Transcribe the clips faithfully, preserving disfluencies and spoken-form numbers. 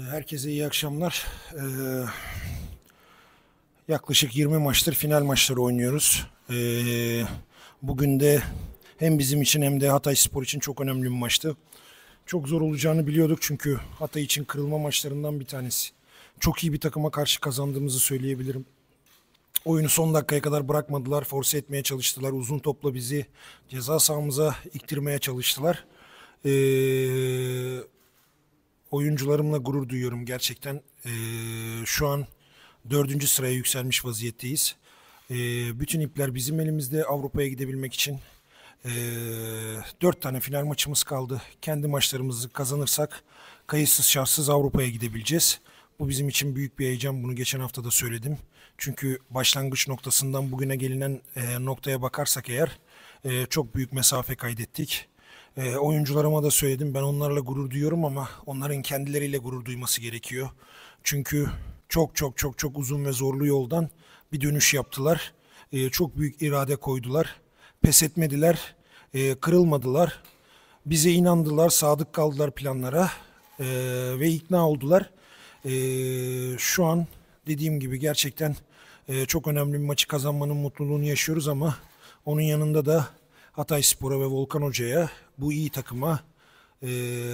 Herkese iyi akşamlar. Ee, yaklaşık yirmi maçtır final maçları oynuyoruz. Ee, bugün de hem bizim için hem de Hatayspor için çok önemli bir maçtı. Çok zor olacağını biliyorduk çünkü Hatay için kırılma maçlarından bir tanesi. Çok iyi bir takıma karşı kazandığımızı söyleyebilirim. Oyunu son dakikaya kadar bırakmadılar, force etmeye çalıştılar. Uzun topla bizi ceza sahamıza iktirmeye çalıştılar. Ee, Oyuncularımla gurur duyuyorum gerçekten. Ee, şu an dördüncü sıraya yükselmiş vaziyetteyiz. Ee, bütün ipler bizim elimizde Avrupa'ya gidebilmek için. Ee, dört tane final maçımız kaldı. Kendi maçlarımızı kazanırsak kayıtsız şartsız Avrupa'ya gidebileceğiz. Bu bizim için büyük bir heyecan. Bunu geçen hafta da söyledim. Çünkü başlangıç noktasından bugüne gelinen e, noktaya bakarsak eğer e, çok büyük mesafe kaydettik. E, oyuncularıma da söyledim. Ben onlarla gurur duyuyorum ama onların kendileriyle gurur duyması gerekiyor. Çünkü çok çok çok çok uzun ve zorlu yoldan bir dönüş yaptılar. E, çok büyük irade koydular. Pes etmediler, e, kırılmadılar. Bize inandılar, sadık kaldılar planlara e, ve ikna oldular. E, şu an dediğim gibi gerçekten e, çok önemli bir maçı kazanmanın mutluluğunu yaşıyoruz ama onun yanında da Hatayspor'a ve Volkan Hoca'ya, bu iyi takıma e,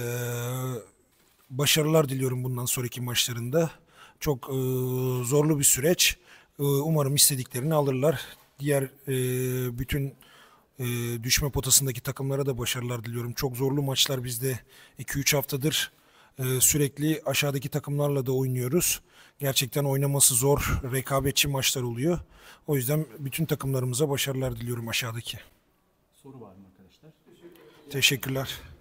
başarılar diliyorum bundan sonraki maçlarında. Çok e, zorlu bir süreç. E, umarım istediklerini alırlar. Diğer e, bütün e, düşme potasındaki takımlara da başarılar diliyorum. Çok zorlu maçlar bizde iki üç haftadır e, sürekli aşağıdaki takımlarla da oynuyoruz. Gerçekten oynaması zor, rekabetçi maçlar oluyor. O yüzden bütün takımlarımıza başarılar diliyorum aşağıdaki. Soru var mı arkadaşlar? Teşekkürler.